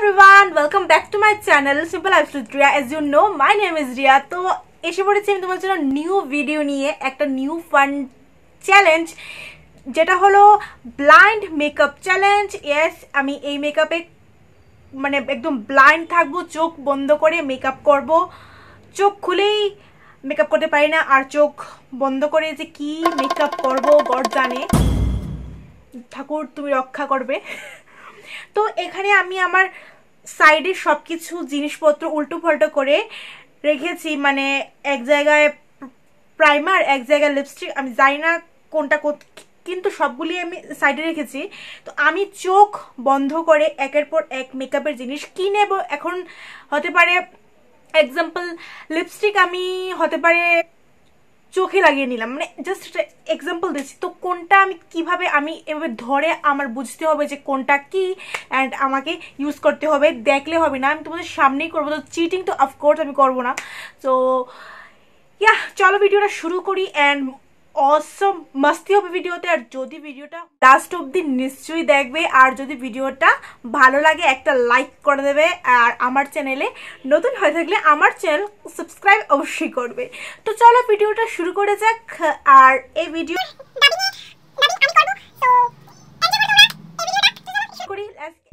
everyone, welcome back to my channel Simple Lifestyle with Riya. As you know, my name is Riya. তো এসে পড়েছি আমি তোমাদের জন্য নিউ ভিডিও নিয়ে একটা নিউ ফান চ্যালেঞ্জ যেটা হলো ব্লাইন্ড মেকআপ চ্যালেঞ্জ। ইয়েস, আমি এই মেকআপে মানে একদম ব্লাইন্ড থাকবো, চোখ বন্ধ করে মেকআপ করব। চোখ খুলেই মেকআপ করতে পারি না, আর চোখ বন্ধ করে যে কি মেকআপ করব গড জানে, ঠাকুর তুমি রক্ষা করবে। তো এখানে আমি আমার সাইডে সবকিছু জিনিসপত্র উল্টো পাল্টো করে রেখেছি, মানে এক জায়গায় প্রাইমার, এক জায়গায় লিপস্টিক, আমি জানি না কোনটা কিন্তু সবগুলি আমি সাইডে রেখেছি। তো আমি চোখ বন্ধ করে একের পর এক মেকআপের জিনিস কি নেব। এখন হতে পারে এক্সাম্পল লিপস্টিক আমি হতে পারে চোখে লাগিয়ে নিলাম, মানে জাস্ট এক্সাম্পল দিচ্ছি। তো কোনটা আমি কিভাবে আমি এভাবে ধরে আমার বুঝতে হবে যে কোনটা কি, অ্যান্ড আমাকে ইউজ করতে হবে, দেখলে হবে না, আমি তোমাদের সামনেই করবো। তো চিটিং তো অফকোর্স আমি করবো না। তো ইয়া, চলো ভিডিওটা শুরু করি। অ্যান্ড অসম মাস্তি হবে ভিডিওতে। আর যদি ভিডিওটা লাস্ট অবধি নিশ্চয়ই দেখবে, আর যদি ভিডিওটা ভালো লাগে একটা লাইক করে দেবে, আর আমার চ্যানেলে নতুন হয়ে থাকলে আমার চ্যানেল সাবস্ক্রাইব অবশ্যই করবে। তো চলো ভিডিওটা শুরু করে যাক। আর এই ভিডিও করি।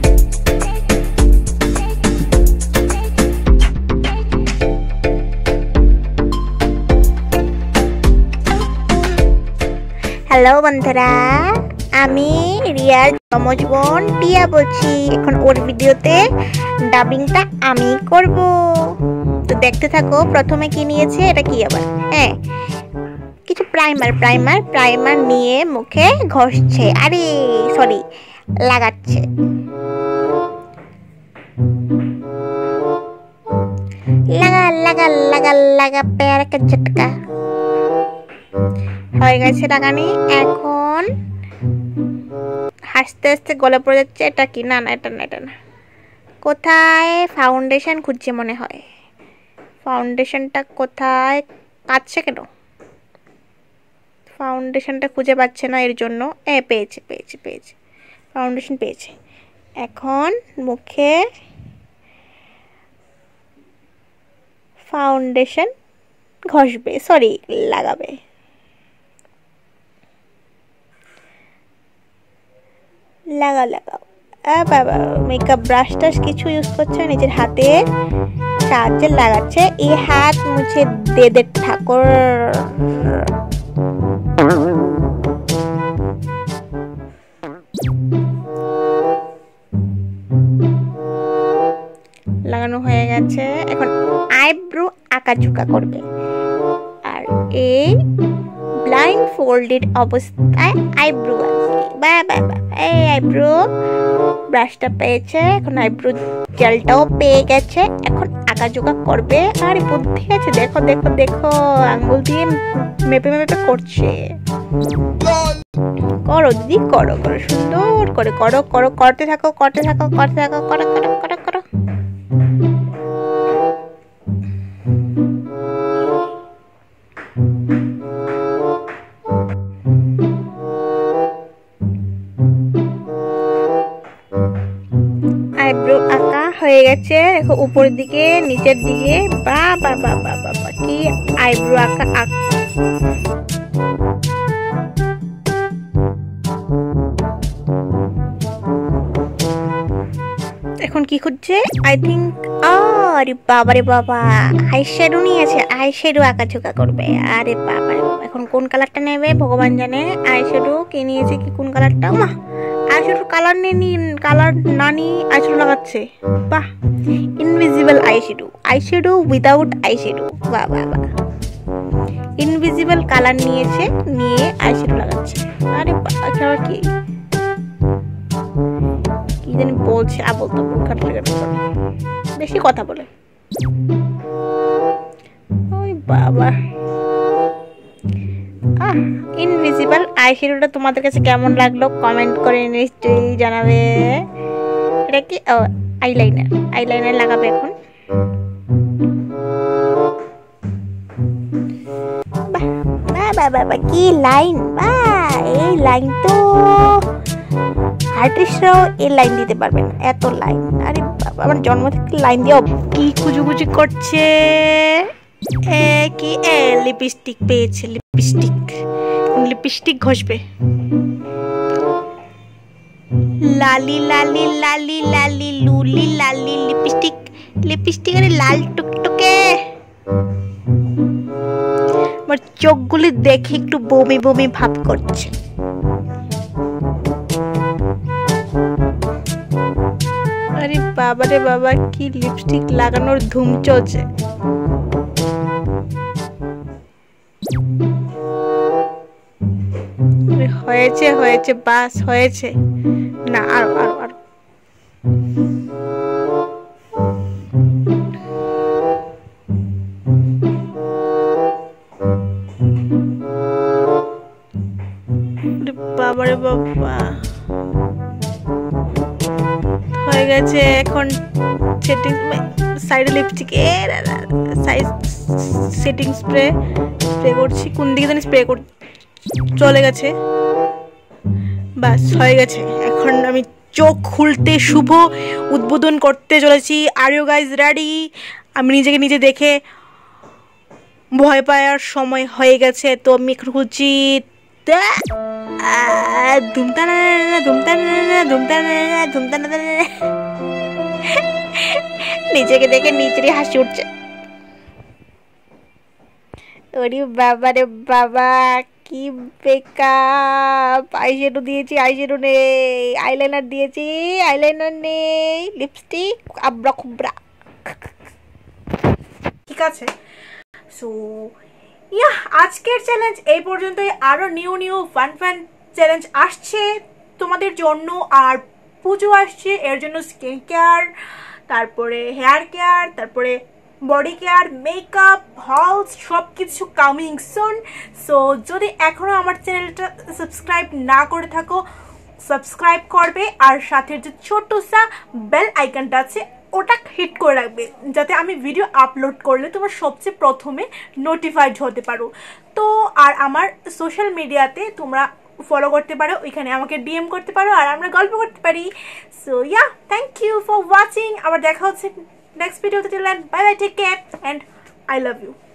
হ্যালো বন্ধুরা, আমি রিয়ার যমজ বোন টিয়া বলছি। এখন ওর ভিডিওতে ডাবিংটা আমি করব, তো দেখতে থাকো। প্রথমে কি নিয়েছে, এটা কি আবার, হ্যাঁ কিছু প্রাইমার নিয়ে মুখে ঘষছে, আরে সরি লাগাচ্ছে। লাগা লাগা লাগা লাগা প্যার কা ঝটকা হয়ে গেছে লাগানি। এখন হাসতে হাসতে গলা পড়ে যাচ্ছে। এটা কি? না না, এটা না, এটা না। কোথায় ফাউন্ডেশন খুঁজছে মনে হয়। ফাউন্ডেশনটা কোথায়? কাটছে কেন? ফাউন্ডেশনটা খুঁজে পাচ্ছে না, এর জন্য পেয়েছে ফাউন্ডেশন পেয়েছে। এখন মুখে ফাউন্ডেশন ঘষবে, সরি লাগাবে। লাগাও। বাবা, মেকআপ ব্রাশ টাশ কিছু ইউজ করছে, নিজের হাতের সাহায্যে লাগাচ্ছে। এই হাত মুছে দে ঠাকুর। লাগানো হয়ে গেছে। এখন আইব্রো আঁকাঝুকা করবে, আর এই ব্লাইন্ড ফোল্ডেড অবস্থায় আইব্রো আছে। বাবা, এই আইব্রো ব্রাশটা পেয়েছে, এখন আইব্রো জেলটাও পেয়ে গেছে। এখন আঁকাঝুকা করবে, আর বুদ্ধি আছে, দেখো দেখো দেখো, আঙ্গুল দিয়ে মেপে করছে। করো দিদি, করো সুন্দর করে করতে থাকো। আইব্রো আঁকা হয়ে গেছে, দেখো উপরের দিকে নিচের দিকে। বাবা কি আইব্রো আঁকা এখন কি খুঁজছে? আই থিঙ্ক, আরে বাবা আইশ্যাডো নিয়েছে, আইশ্যাডো আঁকাঝোকা করবে। আরে বাবা, এখন কোন কালারটা নেবে ভগবান জানে। আইশ্যাডো কে নিয়েছে, কি কোন কালারটা? মা, আইশ্যাডো কালার না নিয়ে আইশ্যাডো লাগাচ্ছে। বাহ, ইনভিজিবল আইশ্যাডো উইদাউট আইশ্যাডো। বাহ, ইনভিজিবল কালার নিয়েছে, নিয়ে আইশ্যাডো লাগাচ্ছে। আরে বাবা, কি জানি বলছে, বেশি কথা বলে। ওই বাবা, ইনভিজিবল আইশ্যাডোটা তোমাদের কাছে কেমন লাগলো কমেন্ট করে নিশ্চয়ই জানাবে। এটা কি? আইলাইনার লাগাবে এখন। বাবা কি লাইন! এই লাইন তো আর্টিস্টরাও এই লাইন দিতে পারবে না, এত লাইন। আরে আমার জন্ম থেকে লাইন দিয়ে কি কুচুকুচি করছে। কি লিপস্টিক পেয়েছে, লিপস্টিক ঘষবে। লালি লালি লালি লালি লুলি লালি লিপস্টিক আরে লাল টুকটুকে। আমার চোখগুলি দেখে একটু বমি বমি ভাব করছে। আরে বাবা রে বাবা, কি লিপস্টিক লাগানোর ধুম চলছে। হয়েছে হয়েছে, বাস হয়েছে না, আরো আরো আরো। বাবা রে বাবা, হয়ে গেছে। এখন সেটিং সাইডে লিপস্টিক সেটিং স্প্রে করছি। কোন দিকে জানি স্প্রে কর চলে গেছে। বাস হয়ে গেছে। এখন আমি চোখ খুলতে শুভ উদ্বোধন করতে চলেছি। Are you guys ready? আমি নিজেকে নিজে দেখে ভয় পাওয়ার সময় হয়ে গেছে, তো আমি এখন খুঁজছি। নিজেকে দেখে নিজেরই হাসি উঠছে। ওরে বাবা রে বাবা, কি বেকআপ! আইশ্যাডো দিয়েছি, আইশ্যাডো নেই। আইলাইনার দিয়েছি, আইলাইনার নেই। লিপস্টিক আবরা খুবরা। ঠিক আছে, সো আজকের চ্যালেঞ্জ এই পর্যন্তই। আরো নিউ ফান চ্যালেঞ্জ আসছে তোমাদের জন্য। আর পুজো আসছে, এর জন্য স্কিন কেয়ার, তারপরে হেয়ার কেয়ার, তারপরে বডি কেয়ার, মেকআপ, হলস সব কিছু কামিং সুন। সো যদি এখনো আমার চ্যানেলটা সাবস্ক্রাইব না করে থাকো, সাবস্ক্রাইব করবে। আর সাথে যে ছোট্ট সা বেল আইকনটা আছে ওটা হিট করে রাখবে, যাতে আমি ভিডিও আপলোড করলে তোমার সবচেয়ে প্রথমে নোটিফাইড হতে পারো। তো আর আমার সোশ্যাল মিডিয়াতে তোমরা ফলো করতে পারো, ওইখানে আমাকে ডিএম করতে পারো, আর আমরা গল্প করতে পারি। So thank you for watching. আবার দেখা হচ্ছে নেক্সট ভিডিওতে। Bye bye, take care, and I love you.